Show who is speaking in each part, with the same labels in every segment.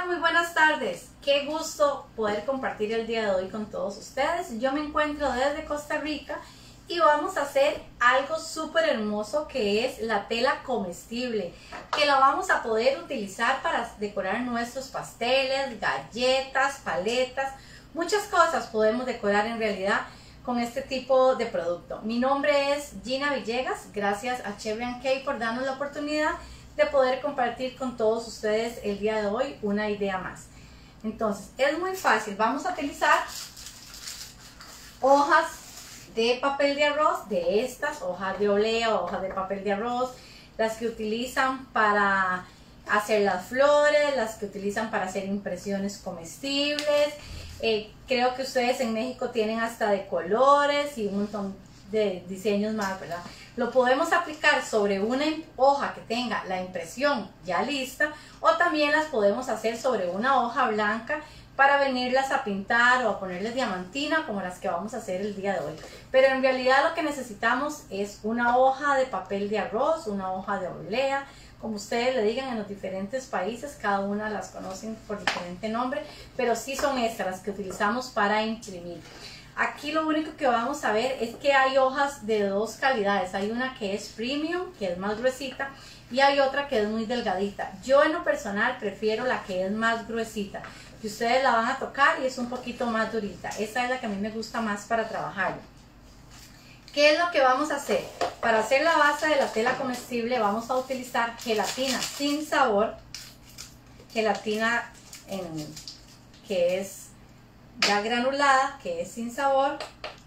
Speaker 1: muy buenas tardes. Qué gusto poder compartir el día de hoy con todos ustedes. Yo me encuentro desde Costa Rica y vamos a hacer algo súper hermoso que es la tela comestible, que la vamos a poder utilizar para decorar nuestros pasteles, galletas, paletas, muchas cosas podemos decorar en realidad con este tipo de producto. Mi nombre es Gina Villegas, gracias a Cherry & Kay por darnos la oportunidad de poder compartir con todos ustedes el día de hoy una idea más. Entonces, es muy fácil. Vamos a utilizar hojas de papel de arroz, de estas, hojas de olea, hojas de papel de arroz, las que utilizan para hacer las flores, las que utilizan para hacer impresiones comestibles. Creo que ustedes en México tienen hasta de colores y un montón de diseños más, ¿verdad? Lo podemos aplicar sobre una hoja que tenga la impresión ya lista, o también las podemos hacer sobre una hoja blanca para venirlas a pintar o a ponerles diamantina como las que vamos a hacer el día de hoy. Pero en realidad lo que necesitamos es una hoja de papel de arroz, una hoja de olea, como ustedes le digan en los diferentes países, cada una las conocen por diferente nombre, pero sí son estas las que utilizamos para imprimir. Aquí lo único que vamos a ver es que hay hojas de dos calidades. Hay una que es premium, que es más gruesita, y hay otra que es muy delgadita. Yo en lo personal prefiero la que es más gruesita, que ustedes la van a tocar y es un poquito más durita. Esta es la que a mí me gusta más para trabajar. ¿Qué es lo que vamos a hacer? Para hacer la base de la tela comestible vamos a utilizar gelatina sin sabor, gelatina que es ya granulada, que es sin sabor,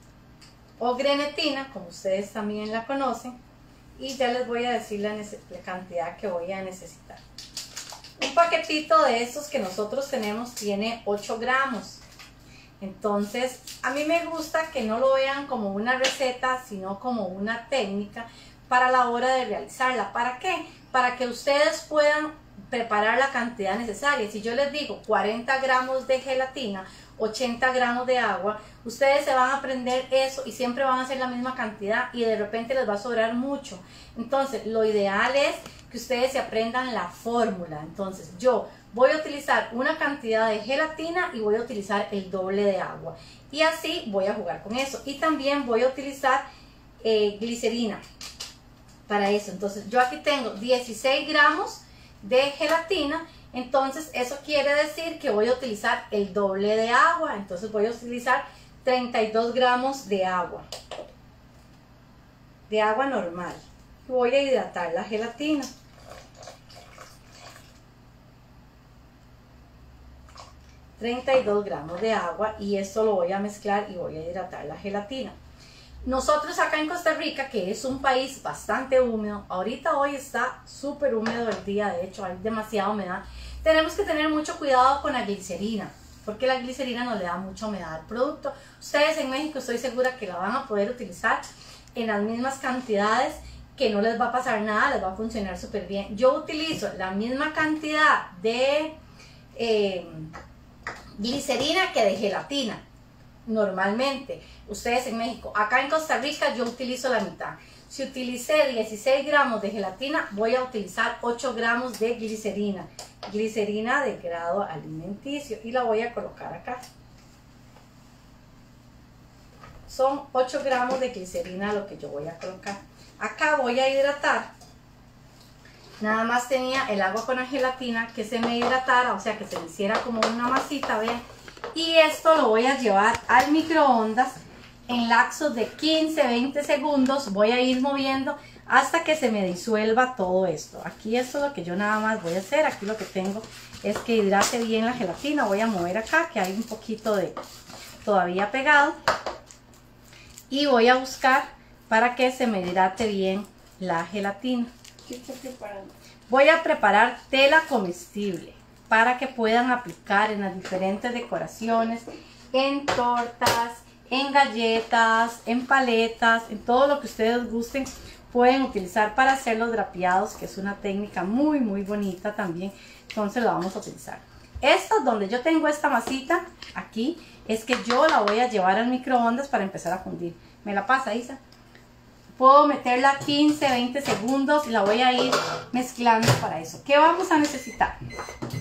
Speaker 1: o grenetina, como ustedes también la conocen, y ya les voy a decir la cantidad que voy a necesitar. Un paquetito de estos que nosotros tenemos tiene 8 gramos. Entonces, a mí me gusta que no lo vean como una receta, sino como una técnica para la hora de realizarla. ¿Para qué? Para que ustedes puedan preparar la cantidad necesaria. Si yo les digo 40 gramos de gelatina, 80 gramos de agua, ustedes se van a aprender eso y siempre van a hacer la misma cantidad y de repente les va a sobrar mucho. Entonces, lo ideal es que ustedes se aprendan la fórmula. Entonces, yo voy a utilizar una cantidad de gelatina y voy a utilizar el doble de agua. Y así voy a jugar con eso. Y también voy a utilizar glicerina para eso. Entonces, yo aquí tengo 16 gramos de gelatina. Entonces eso quiere decir que voy a utilizar el doble de agua. Entonces voy a utilizar 32 gramos de agua normal. Voy a hidratar la gelatina. $32 gramos de agua y esto lo voy a mezclar y voy a hidratar la gelatina. Nosotros acá en Costa Rica, que es un país bastante húmedo, ahorita hoy está súper húmedo el día, de hecho hay demasiada humedad, tenemos que tener mucho cuidado con la glicerina, porque la glicerina nos le da mucha humedad al producto. Ustedes en México estoy segura que la van a poder utilizar en las mismas cantidades, que no les va a pasar nada, les va a funcionar súper bien. Yo utilizo la misma cantidad de glicerina que de gelatina. Normalmente, ustedes en México, acá en Costa Rica yo utilizo la mitad. Si utilicé 16 gramos de gelatina, voy a utilizar 8 gramos de glicerina. Glicerina de grado alimenticio y la voy a colocar acá. Son 8 gramos de glicerina lo que yo voy a colocar. Acá voy a hidratar. Nada más tenía el agua con la gelatina que se me hidratara, o sea que se me hiciera como una masita, ¿ven? Y esto lo voy a llevar al microondas en lapsos de 15-20 segundos. Voy a ir moviendo hasta que se me disuelva todo esto. Aquí esto es lo que yo nada más voy a hacer. Aquí lo que tengo es que hidrate bien la gelatina. Voy a mover acá que hay un poquito de todavía pegado. Y voy a buscar para que se me hidrate bien la gelatina.
Speaker 2: ¿Qué está preparando?
Speaker 1: Voy a preparar tela comestible para que puedan aplicar en las diferentes decoraciones, en tortas, en galletas, en paletas, en todo lo que ustedes gusten. Pueden utilizar para hacer los drapeados, que es una técnica muy muy bonita también. Entonces lo vamos a utilizar. Esto donde yo tengo esta masita aquí, es que yo la voy a llevar al microondas para empezar a fundir. ¿Me la pasa, Isa? Puedo meterla 15-20 segundos y la voy a ir mezclando para eso. ¿Qué vamos a necesitar?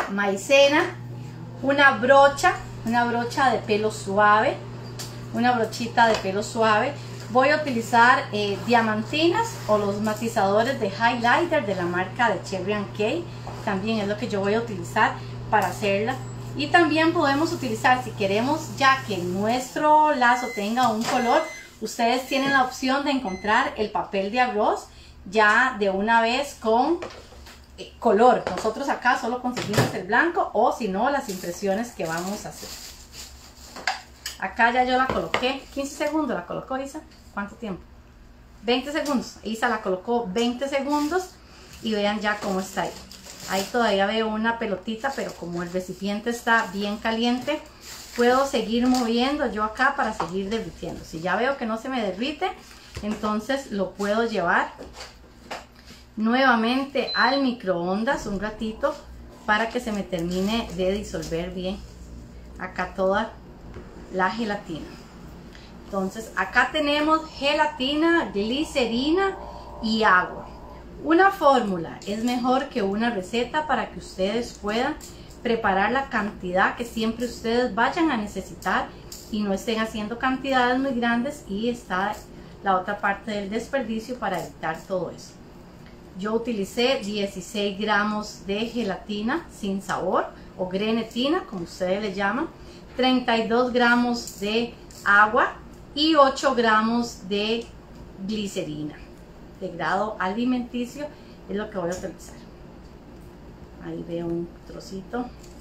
Speaker 1: maicena, una brocha de pelo suave, una brochita de pelo suave. Voy a utilizar diamantinas o los matizadores de highlighter de la marca de Cherry & Kay. También es lo que yo voy a utilizar para hacerla. Y también podemos utilizar, si queremos ya que nuestro lazo tenga un color, ustedes tienen la opción de encontrar el papel de arroz ya de una vez con color. Nosotros acá solo conseguimos el blanco, o si no, las impresiones que vamos a hacer. Acá ya yo la coloqué 15 segundos, la colocó Isa. ¿Cuánto tiempo? 20 segundos. Isa la colocó 20 segundos y vean ya cómo está ahí. Ahí todavía veo una pelotita, pero como el recipiente está bien caliente, puedo seguir moviendo yo acá para seguir derritiendo. Si ya veo que no se me derrite, entonces lo puedo llevar nuevamente al microondas un ratito para que se me termine de disolver bien acá toda la gelatina. Entonces acá tenemos gelatina, glicerina y agua. Una fórmula es mejor que una receta para que ustedes puedan preparar la cantidad que siempre ustedes vayan a necesitar y no estén haciendo cantidades muy grandes, y está la otra parte del desperdicio para evitar todo eso. Yo utilicé 16 gramos de gelatina sin sabor o grenetina, como ustedes le llaman, 32 gramos de agua y 8 gramos de glicerina de grado alimenticio, es lo que voy a utilizar. Ahí veo un trocito.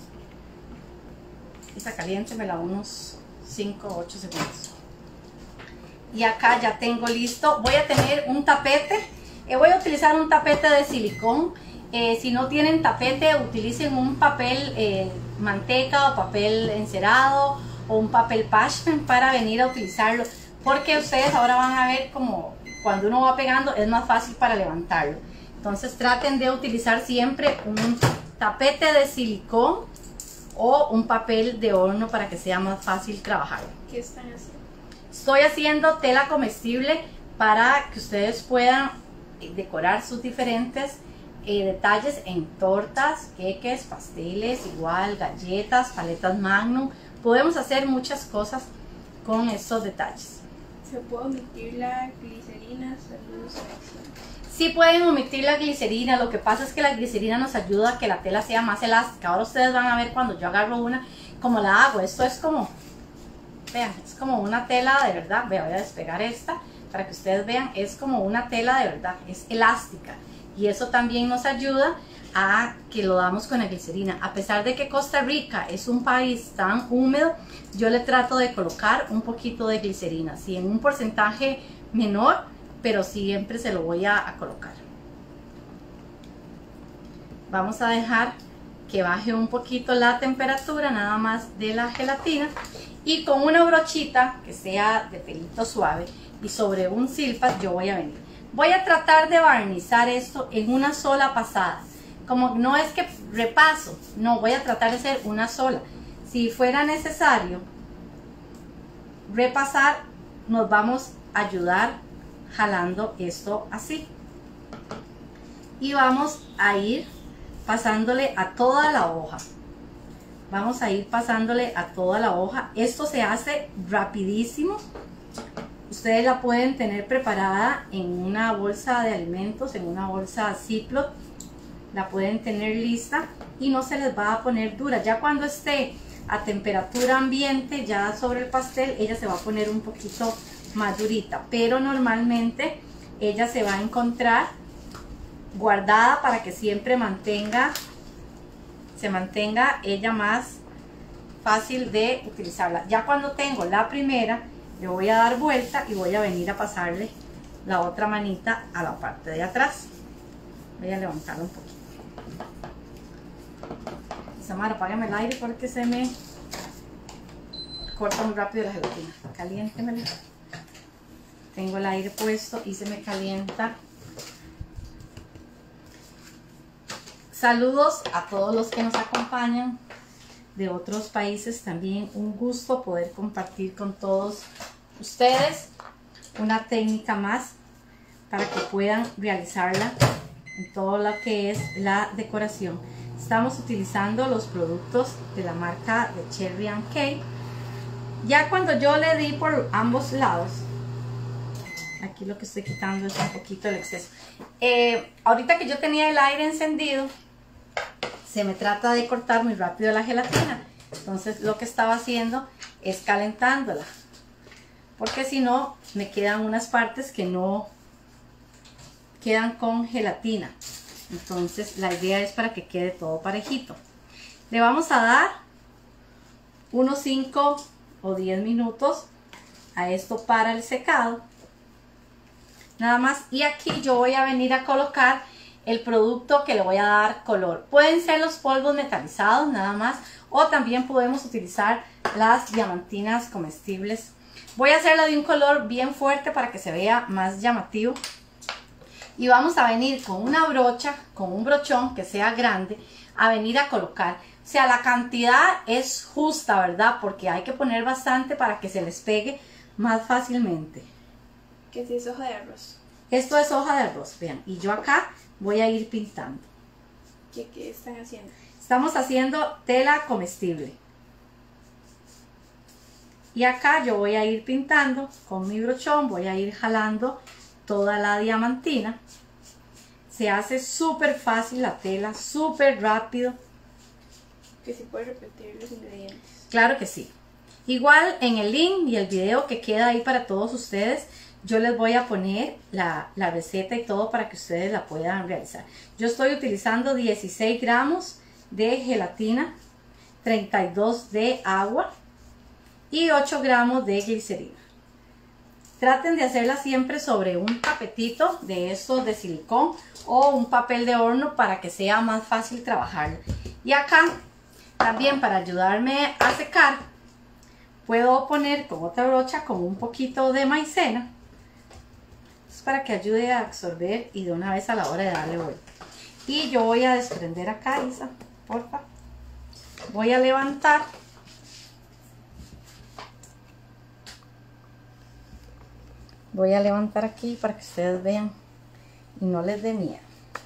Speaker 1: Está caliente, me la unos 5 o 8 segundos. Y acá ya tengo listo. Voy a tener un tapete. Voy a utilizar un tapete de silicón. Si no tienen tapete, utilicen un papel manteca o papel encerado o un papel parchment para venir a utilizarlo, porque ustedes ahora van a ver como cuando uno va pegando es más fácil para levantarlo. Entonces traten de utilizar siempre un tapete de silicón o un papel de horno para que sea más fácil trabajar.
Speaker 2: ¿Qué están haciendo?
Speaker 1: Estoy haciendo tela comestible para que ustedes puedan decorar sus diferentes detalles en tortas, queques, pasteles, igual galletas, paletas Magnum. Podemos hacer muchas cosas con estos detalles.
Speaker 2: ¿Se puede omitir la glicerina? Saludos a Excel.
Speaker 1: Sí pueden omitir la glicerina, lo que pasa es que la glicerina nos ayuda a que la tela sea más elástica. Ahora ustedes van a ver cuando yo agarro una, como la hago. Esto es como, vean, es como una tela de verdad. Voy a despegar esta para que ustedes vean, es como una tela de verdad, es elástica. Y eso también nos ayuda a que lo damos con la glicerina. A pesar de que Costa Rica es un país tan húmedo, yo le trato de colocar un poquito de glicerina, sí, en un porcentaje menor, pero siempre se lo voy a colocar. Vamos a dejar que baje un poquito la temperatura nada más de la gelatina, y con una brochita que sea de pelito suave y sobre un silpat yo voy a venir. Voy a tratar de barnizar esto en una sola pasada. Como no es que repaso, no, voy a tratar de hacer una sola. Si fuera necesario repasar, nos vamos a ayudar jalando esto así. Y vamos a ir pasándole a toda la hoja. Vamos a ir pasándole a toda la hoja. Esto se hace rapidísimo. Ustedes la pueden tener preparada en una bolsa de alimentos, en una bolsa Ziploc. La pueden tener lista y no se les va a poner dura. Ya cuando esté a temperatura ambiente, ya sobre el pastel, ella se va a poner un poquito más durita. Pero normalmente ella se va a encontrar guardada para que siempre se mantenga ella más fácil de utilizarla. Ya cuando tengo la primera, le voy a dar vuelta y voy a venir a pasarle la otra manita a la parte de atrás. Voy a levantarla un poquito. Samara, apágame el aire porque se me corta muy rápido la gelatina. Caliéntemela. Tengo el aire puesto y se me calienta. Saludos a todos los que nos acompañan de otros países. También un gusto poder compartir con todos ustedes una técnica más para que puedan realizarla en todo lo que es la decoración. estamos utilizando los productos de la marca de Cherry & Kay. Ya cuando yo le di por ambos lados, aquí lo que estoy quitando es un poquito el exceso. Ahorita que yo tenía el aire encendido, se me trata de cortar muy rápido la gelatina. Entonces lo que estaba haciendo es calentándola, porque si no me quedan unas partes que no quedan con gelatina. Entonces la idea es para que quede todo parejito. Le vamos a dar unos 5 o 10 minutos a esto para el secado. Nada más. Y aquí yo voy a venir a colocar el producto que le voy a dar color. Pueden ser los polvos metalizados nada más, o también podemos utilizar las diamantinas comestibles. Voy a hacerla de un color bien fuerte para que se vea más llamativo. Y vamos a venir con una brocha, con un brochón que sea grande, a venir a colocar. O sea, la cantidad es justa, ¿verdad? Porque hay que poner bastante para que se les pegue más fácilmente.
Speaker 2: ¿Qué es hoja de arroz?
Speaker 1: Esto es hoja de arroz, vean. Y yo acá voy a ir pintando.
Speaker 2: ¿Qué están haciendo?
Speaker 1: Estamos haciendo tela comestible. Y acá yo voy a ir pintando con mi brochón, voy a ir jalando toda la diamantina. Se hace súper fácil la tela, súper rápido.
Speaker 2: Que se puede repetir los ingredientes.
Speaker 1: Claro que sí. Igual en el link y el video que queda ahí para todos ustedes, yo les voy a poner la receta y todo para que ustedes la puedan realizar. Yo estoy utilizando 16 gramos de gelatina, 32 de agua y 8 gramos de glicerina. Traten de hacerla siempre sobre un tapetito de estos de silicón o un papel de horno para que sea más fácil trabajarlo. Y acá también, para ayudarme a secar, puedo poner con otra brocha con un poquito de maicena. Es para que ayude a absorber y de una vez a la hora de darle vuelta. Y yo voy a desprender acá, Isa, porfa. Voy a levantar. Voy a levantar aquí para que ustedes vean y no les dé miedo.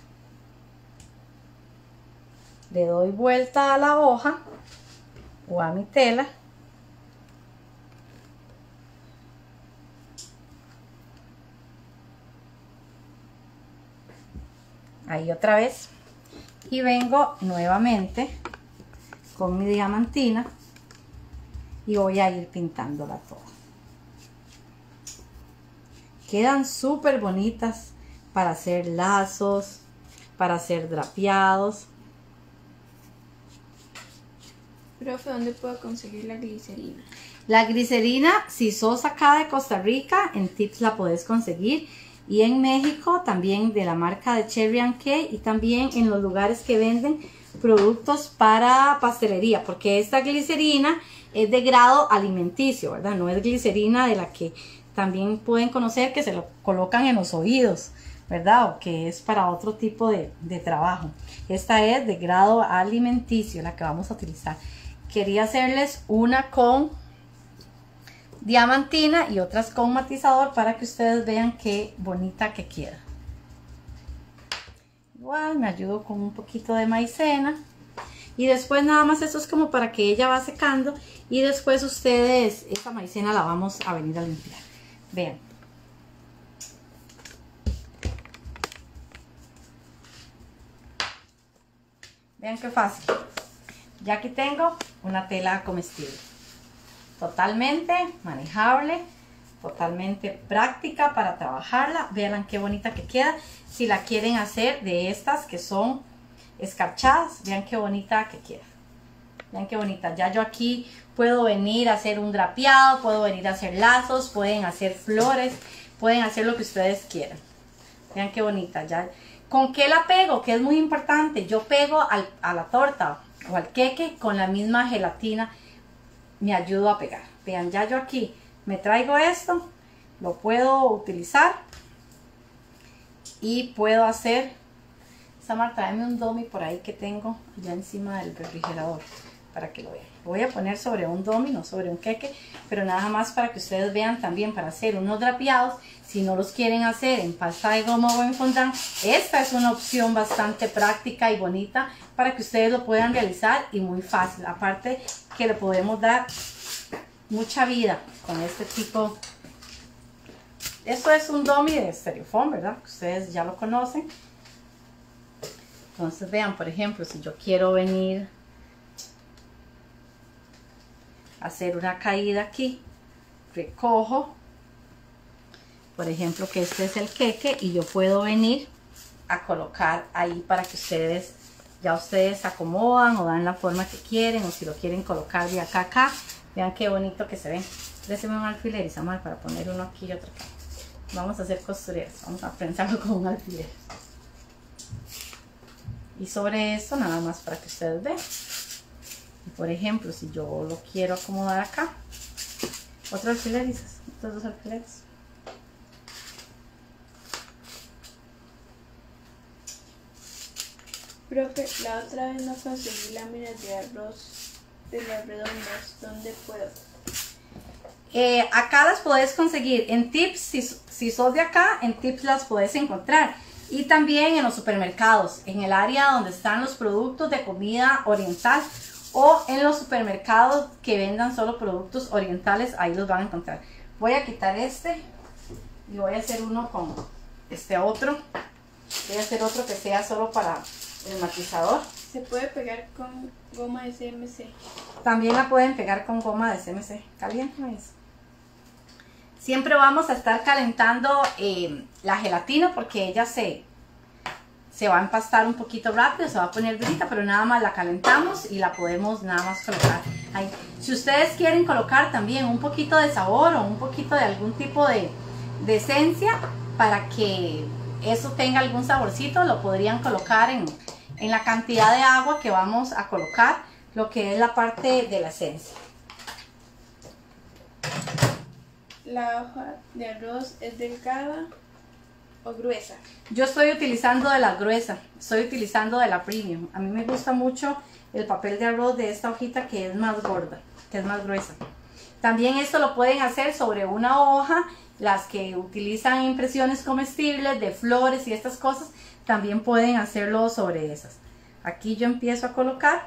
Speaker 1: Le doy vuelta a la hoja o a mi tela. Ahí otra vez. Y vengo nuevamente con mi diamantina y voy a ir pintándola toda. Quedan súper bonitas para hacer lazos, para hacer drapeados.
Speaker 2: Profe, ¿dónde puedo conseguir la glicerina?
Speaker 1: La glicerina, si sos acá de Costa Rica, en Tips la podés conseguir. Y en México también de la marca de Cherry & Kay, y también en los lugares que venden productos para pastelería, porque esta glicerina es de grado alimenticio, ¿verdad? No es glicerina de la que también pueden conocer que se lo colocan en los oídos, ¿verdad? O que es para otro tipo de trabajo. Esta es de grado alimenticio, la que vamos a utilizar. Quería hacerles una con diamantina y otras con matizador para que ustedes vean qué bonita que queda. Igual me ayudo con un poquito de maicena y después nada más esto es como para que ella va secando y después ustedes esta maicena la vamos a venir a limpiar. Vean. Vean qué fácil. Ya aquí tengo una tela comestible. Totalmente manejable, totalmente práctica para trabajarla. Vean qué bonita que queda. Si la quieren hacer de estas que son escarchadas, vean qué bonita que queda. Vean qué bonita. Ya yo aquí puedo venir a hacer un drapeado, puedo venir a hacer lazos, pueden hacer flores, pueden hacer lo que ustedes quieran. Vean qué bonita. Ya. ¿Con qué la pego? Que es muy importante. Yo pego a la torta o al queque con la misma gelatina. Me ayudo a pegar. Vean, ya yo aquí me traigo esto, lo puedo utilizar y puedo hacer. Samar, tráeme un domi por ahí que tengo allá encima del refrigerador. para que lo vean. Lo voy a poner sobre un domino, sobre un queque, pero nada más para que ustedes vean también para hacer unos drapeados. Si no los quieren hacer en pasta de goma o en fondant, esta es una opción bastante práctica y bonita para que ustedes lo puedan realizar y muy fácil. Aparte que le podemos dar mucha vida con este tipo. Esto es un dummy de estereofón, ¿verdad? Ustedes ya lo conocen. Entonces vean, por ejemplo, si yo quiero venir a hacer una caída aquí, recojo, por ejemplo, que este es el queque y yo puedo venir a colocar ahí para que ustedes, ya ustedes acomodan o dan la forma que quieren, o si lo quieren colocar de acá a acá. Vean qué bonito que se ve. Déjenme un alfiler, Isamar, para poner uno aquí y otro acá. Vamos a hacer costureras, vamos a prensarlo con un alfiler. Y sobre esto nada más para que ustedes vean. Y por ejemplo, si yo lo quiero acomodar acá, otro alfiler, estos dos alfileres.
Speaker 2: Profe, la otra vez no conseguí láminas de arroz de las redondas. ¿Dónde puedo?
Speaker 1: Acá las podés conseguir en Tips, si sos de acá, en Tips las podés encontrar. Y también en los supermercados, en el área donde están los productos de comida oriental, o en los supermercados que vendan solo productos orientales, ahí los van a encontrar. Voy a quitar este y voy a hacer uno con este otro. Voy a hacer otro que sea solo para el matizador.
Speaker 2: Se puede pegar con goma de CMC.
Speaker 1: También la pueden pegar con goma de CMC. Caliente eso. Siempre vamos a estar calentando la gelatina porque ella se va a empastar un poquito rápido, se va a poner durita, pero nada más la calentamos y la podemos nada más colocar ahí. Si ustedes quieren colocar también un poquito de sabor o un poquito de algún tipo de esencia para que eso tenga algún saborcito, lo podrían colocar en la cantidad de agua que vamos a colocar, lo que es la parte de la esencia.
Speaker 2: ¿La hoja de arroz es delgada o gruesa?
Speaker 1: Yo estoy utilizando de la gruesa, estoy utilizando de la premium. A mí me gusta mucho el papel de arroz de esta hojita que es más gorda, que es más gruesa. También esto lo pueden hacer sobre una hoja, las que utilizan impresiones comestibles de flores y estas cosas, también pueden hacerlo sobre esas. Aquí yo empiezo a colocar.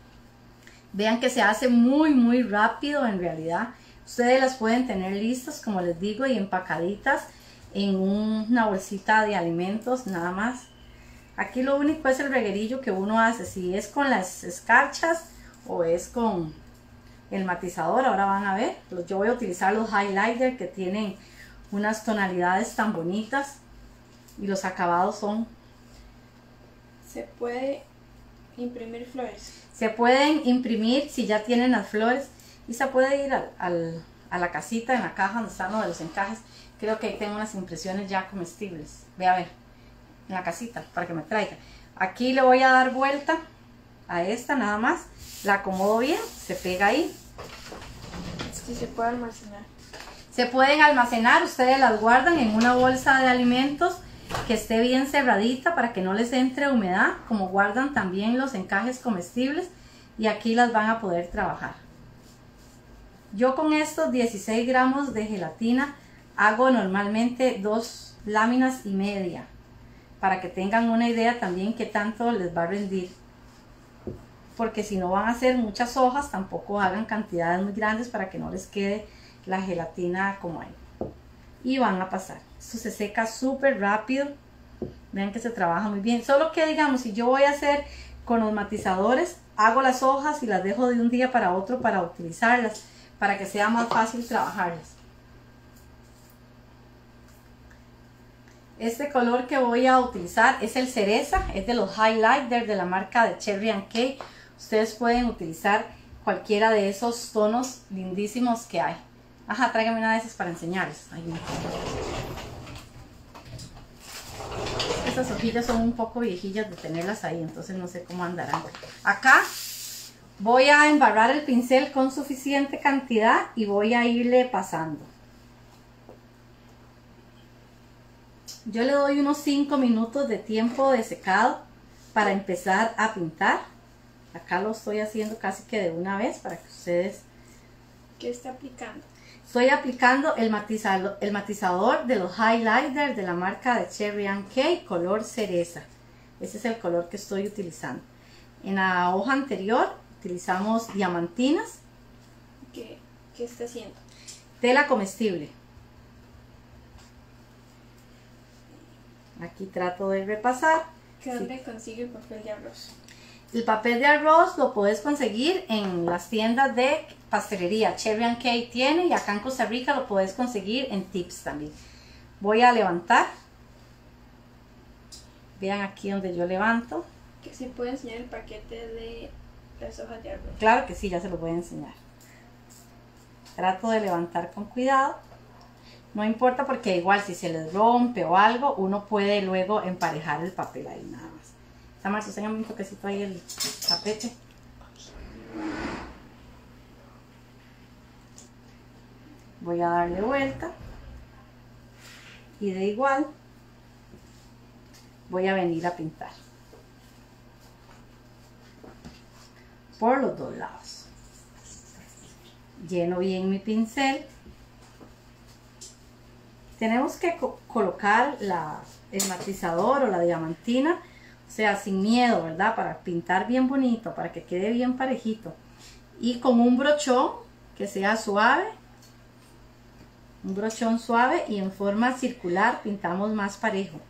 Speaker 1: Vean que se hace muy rápido en realidad. Ustedes las pueden tener listas, como les digo, y empacaditas en una bolsita de alimentos, nada más. Aquí lo único es el reguerillo que uno hace, si es con las escarchas o es con el matizador. Ahora van a ver, yo voy a utilizar los highlighters que tienen unas tonalidades tan bonitas y los acabados son...
Speaker 2: ¿Se puede imprimir flores?
Speaker 1: Se pueden imprimir si ya tienen las flores. Y se puede ir a la casita, en la caja donde están los de los encajes. Creo que ahí tengo unas impresiones ya comestibles. Ve a ver, en la casita, para que me traiga. Aquí le voy a dar vuelta a esta nada más. La acomodo bien, se pega ahí.
Speaker 2: Sí, se puede almacenar.
Speaker 1: Se pueden almacenar, ustedes las guardan en una bolsa de alimentos que esté bien cerradita para que no les entre humedad, como guardan también los encajes comestibles, y aquí las van a poder trabajar. Yo con estos 16 gramos de gelatina hago normalmente 2 láminas y media, para que tengan una idea también qué tanto les va a rendir. Porque si no van a hacer muchas hojas, tampoco hagan cantidades muy grandes para que no les quede la gelatina como ahí. Y van a pasar. Esto se seca súper rápido. Vean que se trabaja muy bien. Solo que digamos, si yo voy a hacer con los matizadores, hago las hojas y las dejo de un día para otro para utilizarlas, para que sea más fácil trabajarlas. Este color que voy a utilizar es el cereza, es de los highlighters de la marca de Cherry & Kay. Ustedes pueden utilizar cualquiera de esos tonos lindísimos que hay. Ajá, tráigame una de esas para enseñarles. Estas hojillas son un poco viejillas de tenerlas ahí, entonces no sé cómo andarán. Acá voy a embarrar el pincel con suficiente cantidad y voy a irle pasando. Yo le doy unos 5 minutos de tiempo de secado para empezar a pintar. Acá lo estoy haciendo casi que de una vez para que ustedes...
Speaker 2: ¿Qué está aplicando?
Speaker 1: Estoy aplicando el matizador de los highlighters de la marca de Cherry K, color cereza. Ese es el color que estoy utilizando. En la hoja anterior utilizamos diamantinas.
Speaker 2: ¿Qué está haciendo?
Speaker 1: Tela comestible. Aquí trato de repasar.
Speaker 2: ¿Dónde consigue el papel de arroz?
Speaker 1: El papel de arroz lo puedes conseguir en las tiendas de pastelería. Cherry K tiene, y acá en Costa Rica lo puedes conseguir en Tips también. Voy a levantar. Vean aquí donde yo levanto.
Speaker 2: ¿Que se puede enseñar el paquete de las hojas de arroz?
Speaker 1: Claro que sí, ya se los voy a enseñar. Trato de levantar con cuidado. No importa porque igual si se les rompe o algo, uno puede luego emparejar el papel ahí nada más. Tamar, enséñame un toquecito ahí el tapete. Voy a darle vuelta. Y de igual voy a venir a pintar por los dos lados. Lleno bien mi pincel. Tenemos que colocar el matizador o la diamantina, o sea, sin miedo, ¿verdad? Para pintar bien bonito, para que quede bien parejito. Y con un brochón que sea suave, un brochón suave, y en forma circular pintamos más parejo.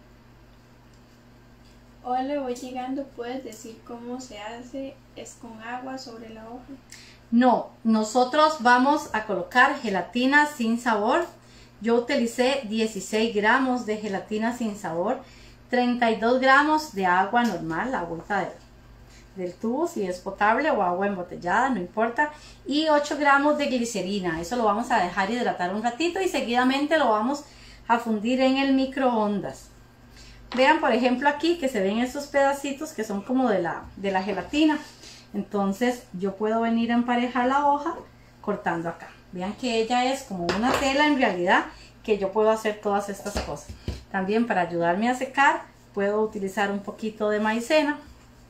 Speaker 2: Hola, voy llegando, ¿puedes decir cómo se hace? ¿Es con agua sobre la hoja?
Speaker 1: No, nosotros vamos a colocar gelatina sin sabor. Yo utilicé 16 gramos de gelatina sin sabor, 32 gramos de agua normal, la agüita del tubo, si es potable, o agua embotellada, no importa, y 8 gramos de glicerina. Eso lo vamos a dejar hidratar un ratito y seguidamente lo vamos a fundir en el microondas. Vean, por ejemplo, aquí que se ven estos pedacitos que son como de la gelatina. Entonces yo puedo venir a emparejar la hoja cortando acá. Vean que ella es como una tela en realidad, que yo puedo hacer todas estas cosas. También para ayudarme a secar puedo utilizar un poquito de maicena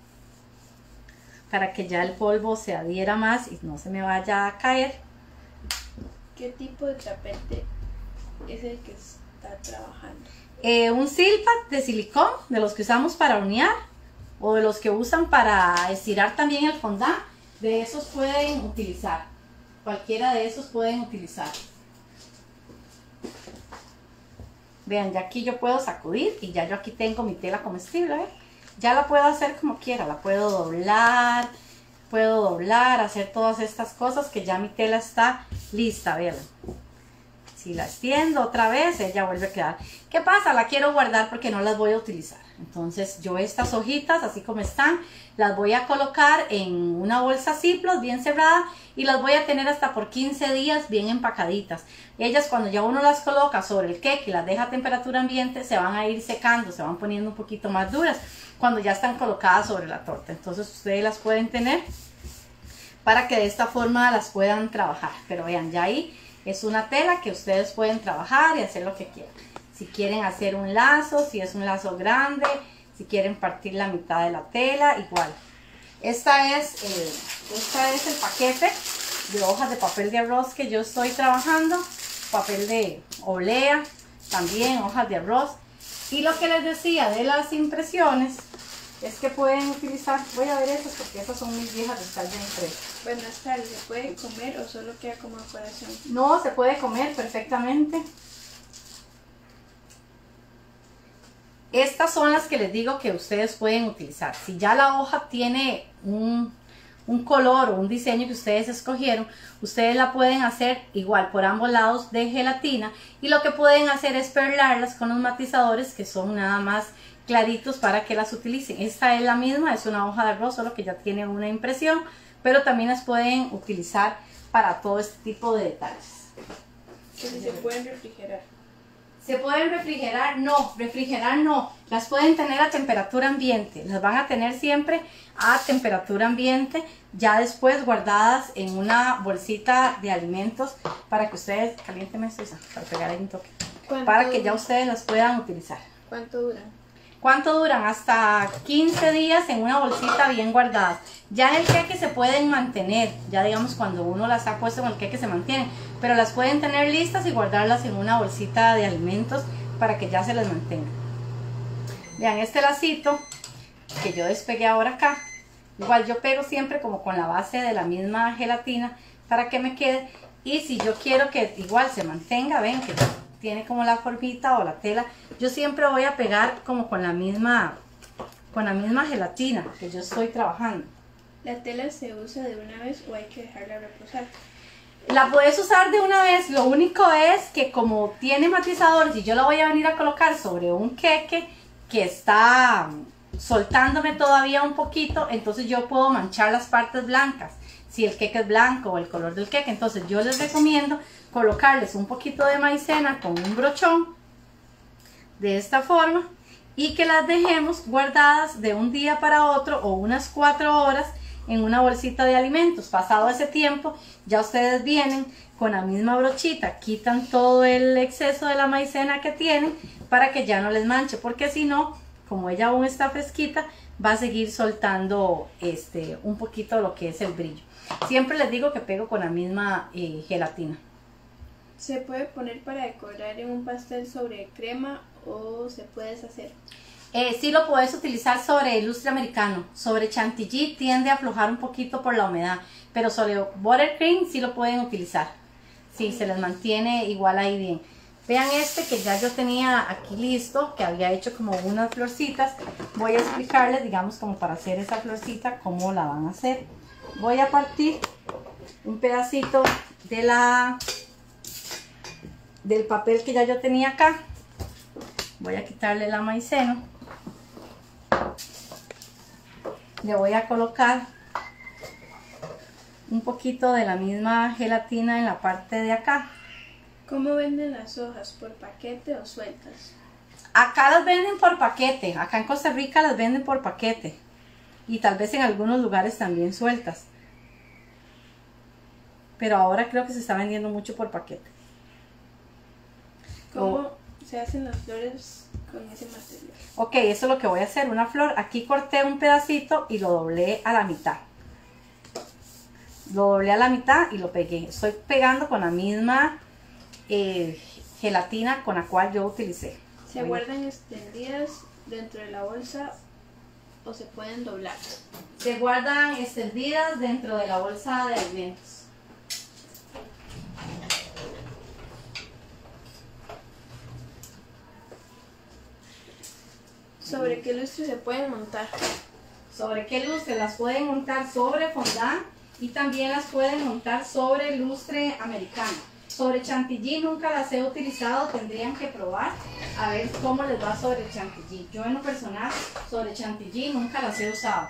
Speaker 1: para que ya el polvo se adhiera más y no se me vaya a caer.
Speaker 2: ¿Qué tipo de tapete es el que está trabajando?
Speaker 1: Un silpat de silicón, de los que usamos para hornear o de los que usan para estirar también el fondant. De esos pueden utilizar. Cualquiera de esos pueden utilizar. Vean, ya aquí yo puedo sacudir y ya yo aquí tengo mi tela comestible, ¿eh? Ya la puedo hacer como quiera, la puedo doblar, hacer todas estas cosas que ya mi tela está lista, vean. Si la extiendo otra vez, ella vuelve a quedar. ¿Qué pasa? La quiero guardar porque no las voy a utilizar. Entonces yo estas hojitas, así como están, las voy a colocar en una bolsa Ziploc bien cerrada y las voy a tener hasta por 15 días bien empacaditas. Ellas, cuando ya uno las coloca sobre el cake y las deja a temperatura ambiente, se van a ir secando, se van poniendo un poquito más duras cuando ya están colocadas sobre la torta. Entonces ustedes las pueden tener para que de esta forma las puedan trabajar. Pero vean, ya ahí es una tela que ustedes pueden trabajar y hacer lo que quieran. Si quieren hacer un lazo, si es un lazo grande, si quieren partir la mitad de la tela, igual. Este es el paquete de hojas de papel de arroz que yo estoy trabajando. Papel de olea, también hojas de arroz. Y lo que les decía de las impresiones es que pueden utilizar, voy a ver esas porque esas son mis viejas de estar de impresa.
Speaker 2: Buenas tardes, ¿se puede comer o solo queda como decoración?
Speaker 1: No, se puede comer perfectamente. Estas son las que les digo que ustedes pueden utilizar. Si ya la hoja tiene un color o un diseño que ustedes escogieron, ustedes la pueden hacer igual por ambos lados de gelatina, y lo que pueden hacer es perlarlas con los matizadores que son nada más claritos para que las utilicen. Esta es la misma, es una hoja de arroz, solo que ya tiene una impresión, pero también las pueden utilizar para todo este tipo de detalles.
Speaker 2: ¿Se pueden refrigerar?
Speaker 1: ¿Se pueden refrigerar? No, refrigerar no. Las pueden tener a temperatura ambiente. Las van a tener siempre a temperatura ambiente, ya después guardadas en una bolsita de alimentos para que ustedes, caliénteme Susa, para pegar ahí un toque, para que ya ustedes las puedan utilizar.
Speaker 2: ¿Cuánto duran?
Speaker 1: ¿Cuánto duran? Hasta 15 días en una bolsita bien guardada. Ya en el queque se pueden mantener, ya digamos cuando uno las ha puesto en el queque se mantienen, pero las pueden tener listas y guardarlas en una bolsita de alimentos para que ya se les mantenga. Vean este lacito que yo despegué ahora acá, igual yo pego siempre como con la base de la misma gelatina para que me quede, y si yo quiero que igual se mantenga, ven que tiene como la formita o la tela, yo siempre voy a pegar como con la misma gelatina que yo estoy trabajando.
Speaker 2: ¿La tela se usa de una vez o hay que dejarla reposar?
Speaker 1: La puedes usar de una vez, lo único es que como tiene matizadores y yo la voy a venir a colocar sobre un queque que está soltándome todavía un poquito, entonces yo puedo manchar las partes blancas, si el queque es blanco o el color del queque. Entonces yo les recomiendo colocarles un poquito de maicena con un brochón de esta forma y que las dejemos guardadas de un día para otro o unas 4 horas en una bolsita de alimentos. Pasado ese tiempo ya ustedes vienen con la misma brochita, quitan todo el exceso de la maicena que tienen para que ya no les manche, porque si no, como ella aún está fresquita, va a seguir soltando un poquito lo que es el brillo. Siempre les digo que pego con la misma gelatina.
Speaker 2: ¿Se puede poner para decorar en un pastel sobre crema o se puede deshacer?
Speaker 1: Sí lo puedes utilizar sobre lustre americano. Sobre chantilly tiende a aflojar un poquito por la humedad, pero sobre buttercream sí lo pueden utilizar. Sí, se les mantiene igual ahí bien. Vean este que ya yo tenía aquí listo, que había hecho como unas florcitas. Voy a explicarles, digamos, como para hacer esa florcita, cómo la van a hacer. Voy a partir un pedacito de del papel que ya yo tenía acá. Voy a quitarle la maicena. Le voy a colocar un poquito de la misma gelatina en la parte de acá.
Speaker 2: ¿Cómo venden las hojas? ¿Por paquete o sueltas?
Speaker 1: Acá las venden por paquete. Acá en Costa Rica las venden por paquete. Y tal vez en algunos lugares también sueltas. Pero ahora creo que se está vendiendo mucho por paquete.
Speaker 2: ¿Cómo se hacen las flores con ese material?
Speaker 1: Ok, eso es lo que voy a hacer. Una flor. Aquí corté un pedacito y lo doblé a la mitad. Lo doblé a la mitad y lo pegué. Estoy pegando con la misma gelatina con la cual yo utilicé.
Speaker 2: ¿Se guardan extendidas dentro de la bolsa o se pueden doblar?
Speaker 1: Se guardan extendidas dentro de la bolsa de alimentos.
Speaker 2: ¿Sobre qué lustre se pueden montar?
Speaker 1: ¿Sobre qué lustre? Las pueden montar sobre fondant y también las pueden montar sobre lustre americano. Sobre chantilly nunca las he utilizado, tendrían que probar a ver cómo les va sobre chantilly. Yo en lo personal sobre chantilly nunca las he usado.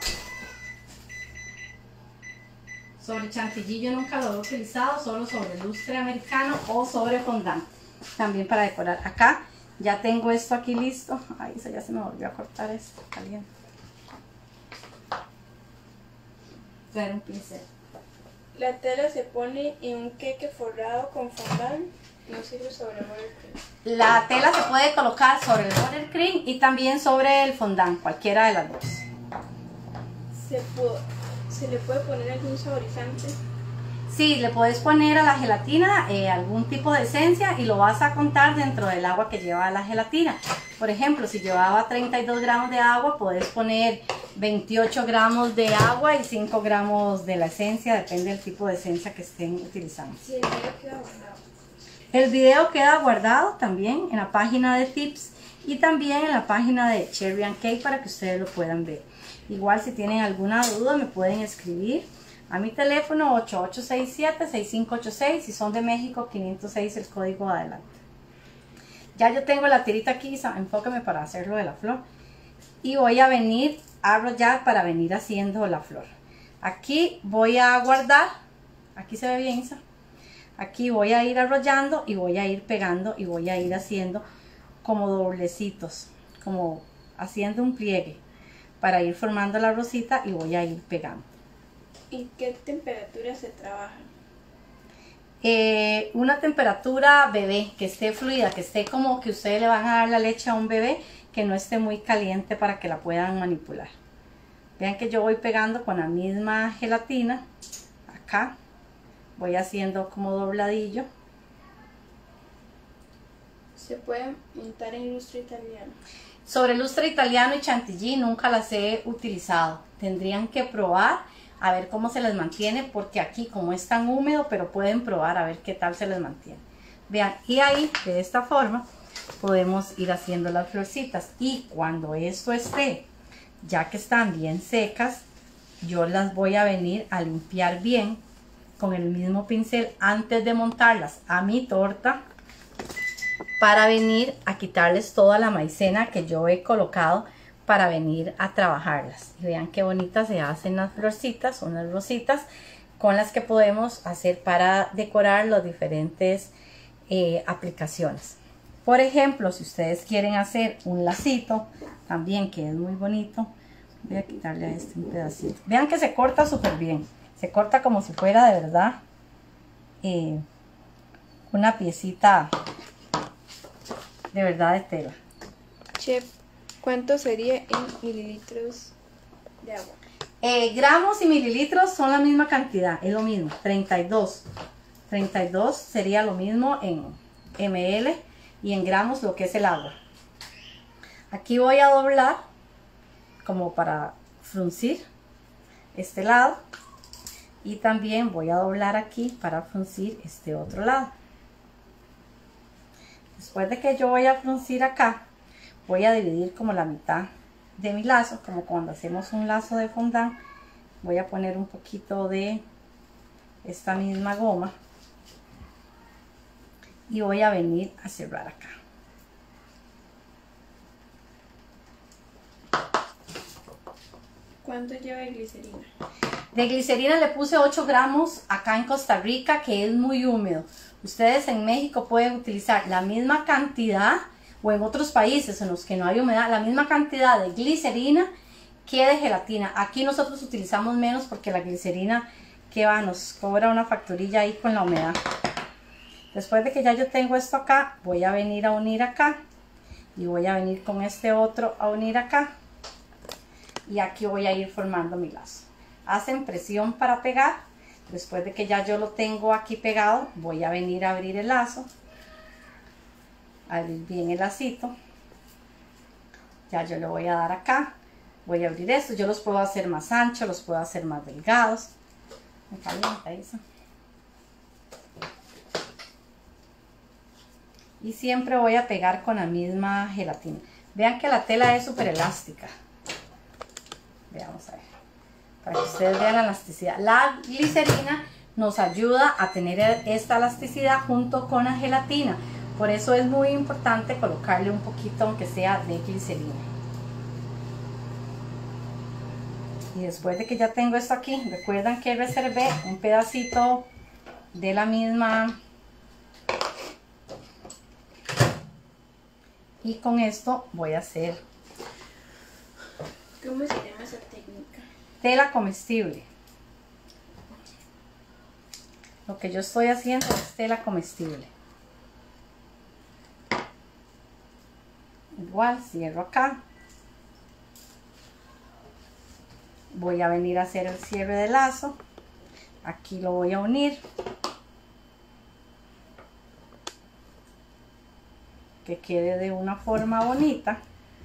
Speaker 1: Sobre chantilly yo nunca lo he utilizado, solo sobre lustre americano o sobre fondant. También para decorar. Acá ya tengo esto aquí listo. Ay, ya se me volvió a cortar esto, caliente. Voy a dar un pincel.
Speaker 2: La tela se pone en un queque forrado con fondant, no sirve sobre buttercream.
Speaker 1: La tela se puede colocar sobre el buttercream y también sobre el fondant, cualquiera de las dos.
Speaker 2: ¿Se le puede poner algún saborizante?
Speaker 1: Sí, le puedes poner a la gelatina algún tipo de esencia y lo vas a contar dentro del agua que lleva la gelatina. Por ejemplo, si llevaba 32 gramos de agua, puedes poner 28 gramos de agua y 5 gramos de la esencia, depende del tipo de esencia que estén utilizando.
Speaker 2: Sí, el video queda guardado.
Speaker 1: El video queda guardado también en la página de tips y también en la página de Cherry and Cake para que ustedes lo puedan ver. Igual si tienen alguna duda me pueden escribir a mi teléfono 8867-6586, si son de México 506 el código de adelante. Ya yo tengo la tirita aquí, enfócame para hacerlo de la flor. Y voy a venir a arrollar para venir haciendo la flor. Aquí voy a guardar, aquí se ve bien, Isa. Aquí voy a ir arrollando y voy a ir pegando y voy a ir haciendo como doblecitos, como haciendo un pliegue para ir formando la rosita y voy a ir pegando.
Speaker 2: ¿Y qué temperatura se trabaja?
Speaker 1: Una temperatura bebé, que esté fluida, que esté como que ustedes le van a dar la leche a un bebé, que no esté muy caliente para que la puedan manipular. Vean que yo voy pegando con la misma gelatina. Acá voy haciendo como dobladillo.
Speaker 2: Se puede montar en lustre italiano.
Speaker 1: Sobre lustre italiano y chantilly nunca las he utilizado. Tendrían que probar a ver cómo se les mantiene, porque aquí como es tan húmedo, pero pueden probar a ver qué tal se les mantiene. Vean, y ahí de esta forma podemos ir haciendo las florcitas. Y cuando esto esté, ya que están bien secas, yo las voy a venir a limpiar bien con el mismo pincel antes de montarlas a mi torta, para venir a quitarles toda la maicena que yo he colocado para venir a trabajarlas. Y vean qué bonitas se hacen las florcitas, unas rositas con las que podemos hacer para decorar las diferentes aplicaciones. Por ejemplo, si ustedes quieren hacer un lacito también, que es muy bonito, voy a quitarle a este un pedacito. Vean que se corta súper bien, se corta como si fuera de verdad una piecita de verdad de tela.
Speaker 2: Chef, ¿cuánto sería en mililitros de agua?
Speaker 1: Gramos y mililitros son la misma cantidad, es lo mismo, 32 sería lo mismo en ml y en gramos lo que es el agua. Aquí voy a doblar como para fruncir este lado, y también voy a doblar aquí para fruncir este otro lado. Después de que yo voy a fruncir acá, voy a dividir como la mitad de mi lazo, como cuando hacemos un lazo de fondant. Voy a poner un poquito de esta misma goma y voy a venir a cerrar acá.
Speaker 2: ¿Cuánto lleva de glicerina?
Speaker 1: De glicerina le puse 8 gramos acá en Costa Rica, que es muy húmedo. Ustedes en México pueden utilizar la misma cantidad, o en otros países en los que no hay humedad, la misma cantidad de glicerina que de gelatina. Aquí nosotros utilizamos menos porque la glicerina que va nos cobra una facturilla ahí con la humedad. Después de que ya yo tengo esto acá, voy a venir a unir acá y voy a venir con este otro a unir acá, y aquí voy a ir formando mi lazo. Hacen presión para pegar. Después de que ya yo lo tengo aquí pegado, voy a venir a abrir el lazo, abrir bien el lacito. Ya yo le voy a dar acá, voy a abrir esto. Yo los puedo hacer más anchos, los puedo hacer más delgados. Me calienta eso. Y siempre voy a pegar con la misma gelatina. Vean que la tela es súper elástica. Veamos a ver, para que ustedes vean la elasticidad. La glicerina nos ayuda a tener esta elasticidad junto con la gelatina. Por eso es muy importante colocarle un poquito, aunque sea, de glicerina. Y después de que ya tengo esto aquí, recuerdan que reservé un pedacito de la misma. Y con esto voy a hacer
Speaker 2: ¿Cómo se llama esa técnica?
Speaker 1: tela comestible. Lo que yo estoy haciendo es tela comestible. Igual cierro acá. Voy a venir a hacer el cierre de lazo. Aquí lo voy a unir. Que quede de una forma bonita.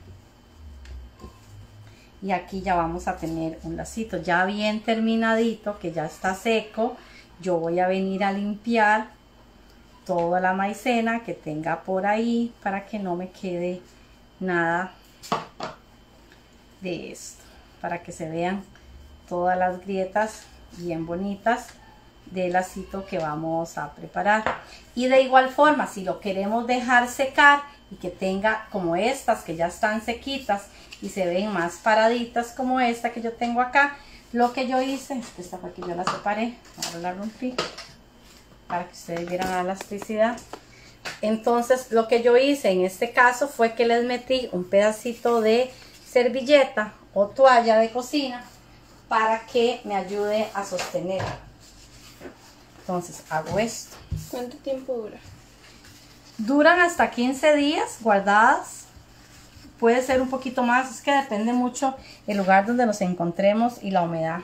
Speaker 1: Y aquí ya vamos a tener un lacito ya bien terminadito, que ya está seco. Yo voy a venir a limpiar toda la maicena que tenga por ahí para que no me quede nada de esto, para que se vean todas las grietas bien bonitas del lacito que vamos a preparar. Y de igual forma, si lo queremos dejar secar y que tenga como estas que ya están sequitas y se ven más paraditas como esta que yo tengo acá, lo que yo hice, esta fue que yo la separé, ahora la rompí para que ustedes vieran la elasticidad. Entonces lo que yo hice en este caso fue que les metí un pedacito de servilleta o toalla de cocina para que me ayude a sostener. Entonces hago esto.
Speaker 2: ¿Cuánto tiempo dura?
Speaker 1: Duran hasta 15 días guardadas. puede ser un poquito más, es que depende mucho el lugar donde nos encontremos y la humedad.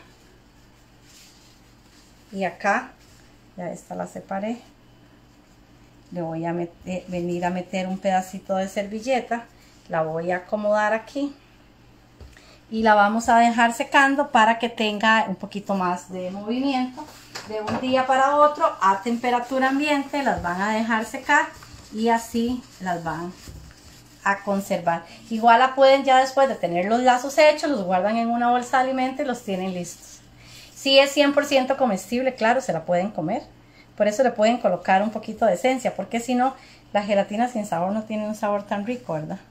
Speaker 1: Y acá, ya esta la separé, le voy a venir a meter un pedacito de servilleta, la voy a acomodar aquí y la vamos a dejar secando para que tenga un poquito más de movimiento. De un día para otro a temperatura ambiente las van a dejar secar y así las van a conservar. Igual la pueden, ya después de tener los lazos hechos, los guardan en una bolsa de alimento y los tienen listos. Si es 100% comestible, claro, se la pueden comer. Por eso le pueden colocar un poquito de esencia, porque si no, la gelatina sin sabor no tiene un sabor tan rico, ¿verdad?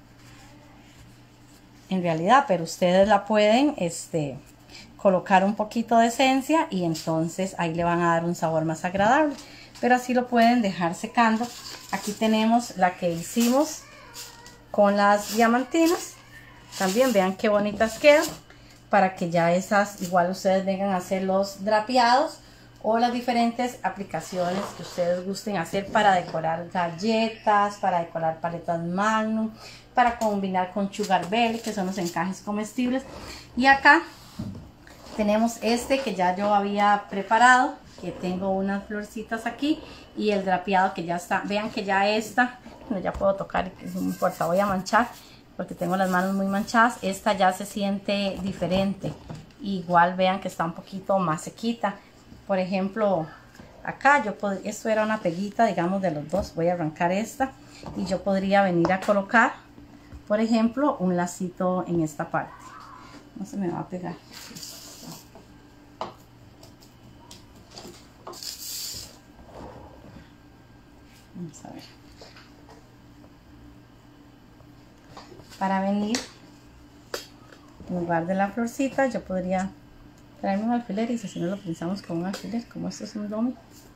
Speaker 1: En realidad, pero ustedes la pueden colocar un poquito de esencia y entonces ahí le van a dar un sabor más agradable. Pero así lo pueden dejar secando. Aquí tenemos la que hicimos con las diamantinas. También vean qué bonitas quedan, para que ya esas igual ustedes vengan a hacer los drapeados o las diferentes aplicaciones que ustedes gusten hacer para decorar galletas, para decorar paletas Magnum, para combinar con Sugar Belly, que son los encajes comestibles. Y acá tenemos que ya yo había preparado, que tengo unas florcitas aquí y el drapeado que ya está. Vean que ya no, ya puedo tocar, no importa, voy a manchar porque tengo las manos muy manchadas. Esta ya se siente diferente. Igual vean que está un poquito más sequita. Por ejemplo, acá esto era una peguita, digamos, de los dos. Voy a arrancar esta y yo podría venir a colocar, por ejemplo, un lacito en esta parte. No se me va a pegar. Vamos a ver. Para venir, en lugar de la florcita, yo podría traerme un alfiler y si no lo pinzamos con un alfiler, como esto es un dummy.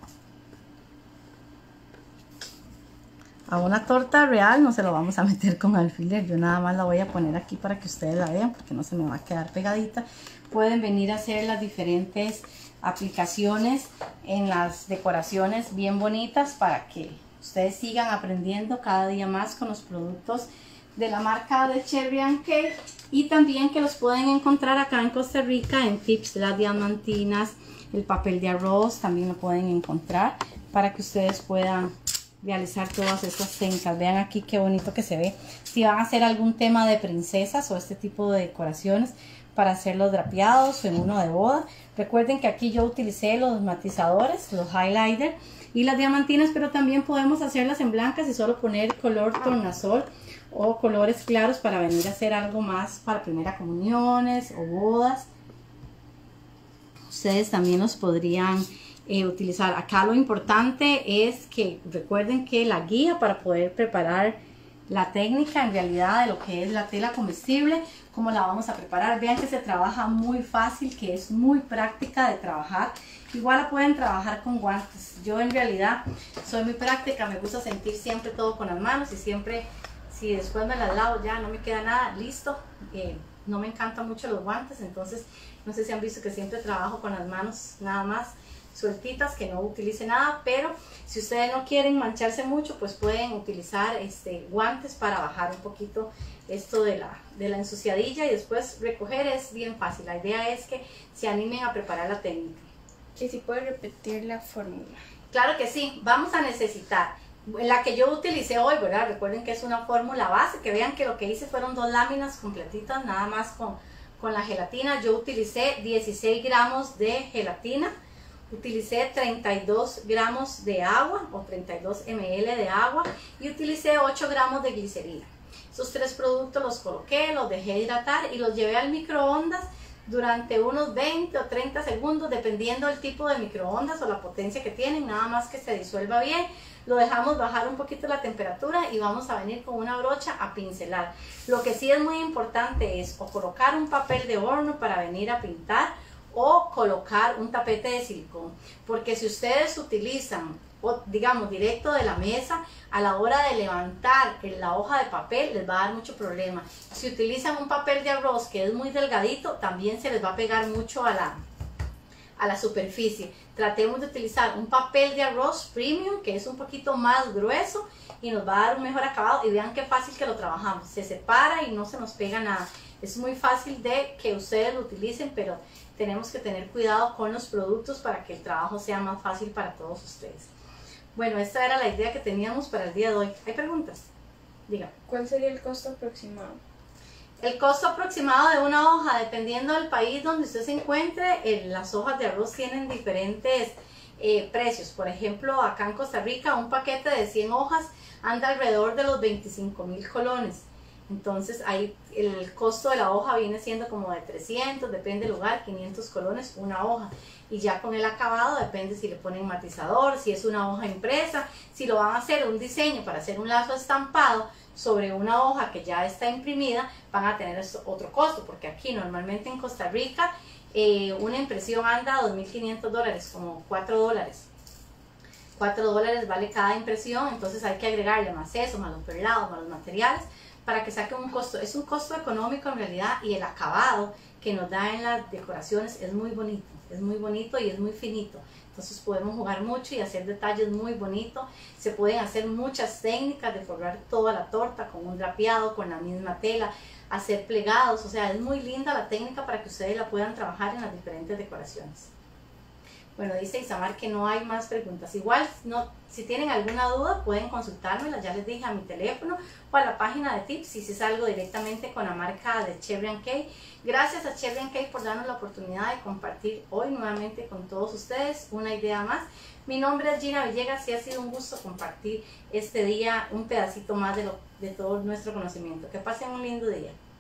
Speaker 1: A una torta real no se lo vamos a meter con alfiler, yo nada más la voy a poner aquí para que ustedes la vean, porque no se me va a quedar pegadita. Pueden venir a hacer las diferentes aplicaciones en las decoraciones bien bonitas para que ustedes sigan aprendiendo cada día más con los productos de la marca de Cherry & Cake, y también que los pueden encontrar acá en Costa Rica en Tips, las diamantinas, el papel de arroz también lo pueden encontrar para que ustedes puedan realizar todas estas técnicas. Vean aquí qué bonito que se ve. Si van a hacer algún tema de princesas o este tipo de decoraciones para hacer los drapeados o en uno de boda, recuerden que aquí yo utilicé los matizadores, los highlighters y las diamantinas, pero también podemos hacerlas en blancas y solo poner color tornasol o colores claros para venir a hacer algo más para primera comuniones o bodas. Ustedes también los podrían utilizar. Acá lo importante es que recuerden que la guía para poder preparar la técnica en realidad de lo que es la tela comestible, cómo la vamos a preparar. Vean que se trabaja muy fácil, que es muy práctica de trabajar. Igual la pueden trabajar con guantes. Yo en realidad soy muy práctica, me gusta sentir siempre todo con las manos y siempre, si después me las lavo ya no me queda nada, listo. No me encantan mucho los guantes, entonces no sé si han visto que siempre trabajo con las manos nada más sueltitas, que no utilice nada, pero si ustedes no quieren mancharse mucho, pues pueden utilizar guantes para bajar un poquito esto de la ensuciadilla y después recoger. Es bien fácil. La idea es que se animen a preparar la técnica.
Speaker 2: ¿Y si puede repetir la fórmula?
Speaker 1: Claro que sí. Vamos a necesitar la que yo utilicé hoy, ¿verdad? Recuerden que es una fórmula base, que vean que lo que hice fueron 2 láminas completitas, nada más con la gelatina. Yo utilicé 16 gramos de gelatina, utilicé 32 gramos de agua o 32 ml de agua y utilicé 8 gramos de glicerina. Esos 3 productos los coloqué, los dejé hidratar y los llevé al microondas durante unos 20 o 30 segundos, dependiendo del tipo de microondas o la potencia que tienen, nada más que se disuelva bien. Lo dejamos bajar un poquito la temperatura y vamos a venir con una brocha a pincelar. Lo que sí es muy importante es o colocar un papel de horno para venir a pintar o colocar un tapete de silicón, porque si ustedes utilizan, digamos, directo de la mesa, a la hora de levantar la hoja de papel les va a dar mucho problema. Si utilizan un papel de arroz que es muy delgadito, también se les va a pegar mucho a a la superficie. Tratemos de utilizar un papel de arroz premium que es un poquito más grueso y nos va a dar un mejor acabado, y vean qué fácil que lo trabajamos, se separa y no se nos pega nada. Es muy fácil de que ustedes lo utilicen, pero tenemos que tener cuidado con los productos para que el trabajo sea más fácil para todos ustedes. Bueno, esta era la idea que teníamos para el día de hoy. ¿Hay preguntas? Díganme.
Speaker 2: ¿Cuál sería el costo aproximado?
Speaker 1: El costo aproximado de una hoja, dependiendo del país donde usted se encuentre, las hojas de arroz tienen diferentes precios. Por ejemplo, acá en Costa Rica, un paquete de 100 hojas anda alrededor de los 25.000 colones. Entonces ahí el costo de la hoja viene siendo como de 300, depende del lugar, 500 colones una hoja. Y ya con el acabado depende si le ponen matizador, si es una hoja impresa, si lo van a hacer un diseño para hacer un lazo estampado sobre una hoja que ya está imprimida, van a tener otro costo, porque aquí normalmente en Costa Rica una impresión anda a $2.500, como $4. $4 vale cada impresión, entonces hay que agregarle más eso, más los perlados, más los materiales, para que saque un costo. Es un costo económico en realidad, y el acabado que nos da en las decoraciones es muy bonito y es muy finito. Entonces podemos jugar mucho y hacer detalles muy bonitos. Se pueden hacer muchas técnicas de forrar toda la torta con un drapeado, con la misma tela, hacer plegados. O sea, es muy linda la técnica para que ustedes la puedan trabajar en las diferentes decoraciones. Bueno, dice Isamar que no hay más preguntas. Igual, si tienen alguna duda, pueden consultármela. Ya les dije, a mi teléfono o a la página de tips, y si salgo directamente con la marca de Cherry & Kay. Gracias a Cherry & Kay por darnos la oportunidad de compartir hoy nuevamente con todos ustedes una idea más. Mi nombre es Gina Villegas y ha sido un gusto compartir este día un pedacito más de todo nuestro conocimiento. Que pasen un lindo día.